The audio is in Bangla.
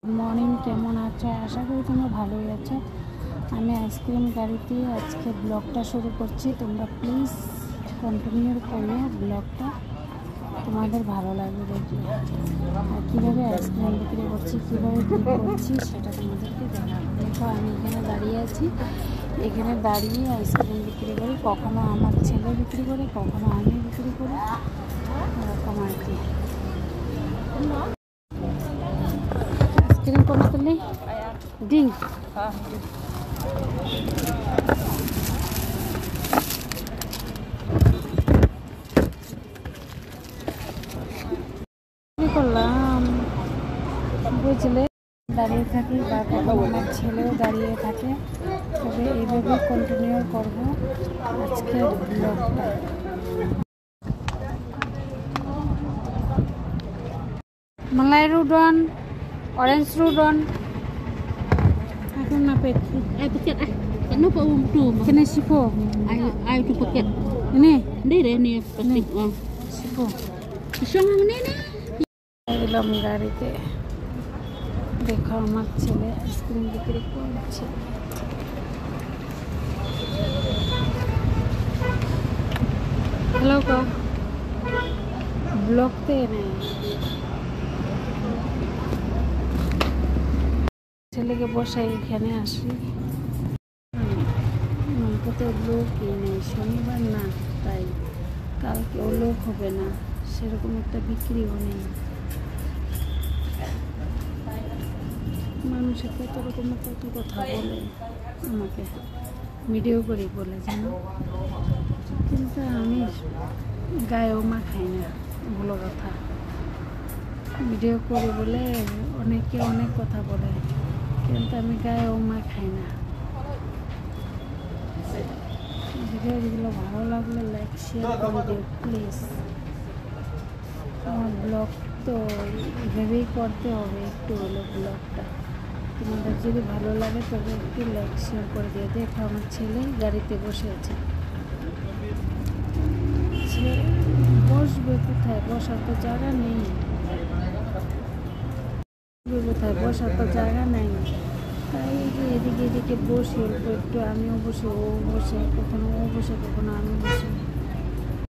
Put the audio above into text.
মর্নিং, কেমন আছো? আশা করি তোমরা ভালোই আছো। আমি আইসক্রিম গাড়িতে আজকে ব্লগটা শুরু করছি। তোমরা প্লিজ কন্টিনিউ করো ব্লগটা, তোমাদের ভালো লাগবে দেখলে। আর কীভাবে আইসক্রিম বিক্রি করছি, কীভাবে কী করছি সেটা তোমাদেরকে দেখাবো। দেখো, আমি এখানে দাঁড়িয়ে আছি। এখানে দাঁড়িয়ে আইসক্রিম বিক্রি করি। কখনো আমার ছেলে বিক্রি করে, কখনো আমি বিক্রি করি, এরকম আর কি। আইসক্রিম কোন তুলি ডিং করলাম, বুঝলে। দাঁড়িয়ে থাকি বা কখনো আমার ছেলেও দাঁড়িয়ে থাকে। তবে এইভাবে কন্টিনিউ করবো আজকের ব্লগটা। মালাই রুডন, orange rudon. Aku na pet. Paket Ano pa tu? Kena sipo. Ay tu paket. Ini. Hindi ni paket. Sipo. Siyang ang nene. এলাম গাড়িতে। দেখো, আমার ছেলে আইসক্রিম বিক্রি করছে। হ্যালো কা ব্লগতে নেই। ছেলেকে বসাই এখানে আসি। তো লোকই নেই, শনিবার না, তাই কালকেও লোক হবে না, সেরকম একটা বিক্রিও নেই। মানুষের কত রকমের কত কথা বলে, আমাকে ভিডিও করি বলে জানো, কিন্তু আমি গায়েও মাখাই না ওগুলো কথা। ভিডিও করি বলে অনেকে অনেক কথা বলে, কিন্তু আমি গায়েও মাখাই না। ভিডিওগুলো ভালো লাগলে লাইক শেয়ার করে দিও প্লিজ। আমার ব্লগ তো এভাবেই করতে হবে, একটু হলো ব্লগটা। তোমাদের যদি ভালো লাগে তবে একটু লাইক শেয়ার করে দিও। দেখো, আমার ছেলে গাড়িতে বসে আছে। সে বসবে কোথায়? বসার তো জায়গা নেই। কোথায় বসার তো জায়গা নেই, তাই এদিকে এদিকে বসি, অল্প একটু আমিও বসি, ও বসে, কখনো ও বসে, কখনো আমি বসি।